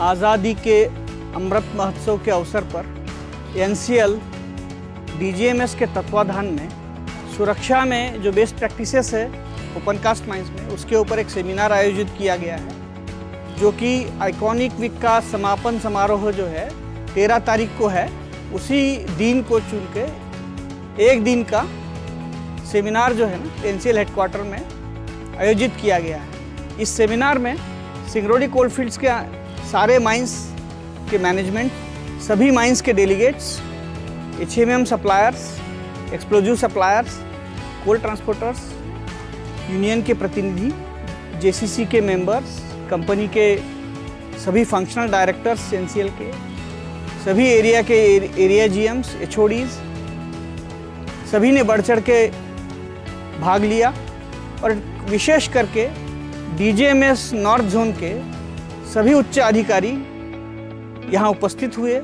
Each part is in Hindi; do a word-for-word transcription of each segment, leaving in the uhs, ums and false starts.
आज़ादी के अमृत महोत्सव के अवसर पर N C L D G M S के तत्वाधान में सुरक्षा में जो बेस्ट प्रैक्टिसेस है ओपन कास्ट माइंस में, उसके ऊपर एक सेमिनार आयोजित किया गया है, जो कि आइकॉनिक वीक का समापन समारोह जो है तेरह तारीख को है। उसी दिन को चुन के एक दिन का सेमिनार जो है ना एन सी एल हेडक्वार्टर में आयोजित किया गया है। इस सेमिनार में सिंगरौली कोलफील्ड्स के सारे माइंस के मैनेजमेंट, सभी माइंस के delegates, H M M suppliers, explosive suppliers, coal transporters, union के प्रतिनिधि, जे सी सी के मेंबर्स, कंपनी के सभी functional directors N C L के, सभी एरिया के area GMs, HODs, सभी ने बढ़ चढ़ के भाग लिया। और विशेष करके D G M S north zone के सभी उच्च अधिकारी यहाँ उपस्थित हुए।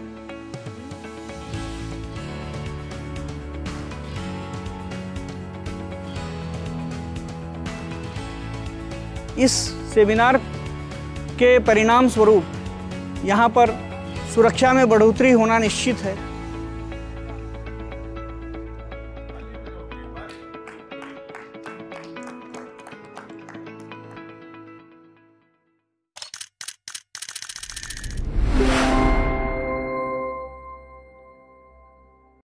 इस सेमिनार के परिणाम स्वरूप यहाँ पर सुरक्षा में बढ़ोतरी होना निश्चित है।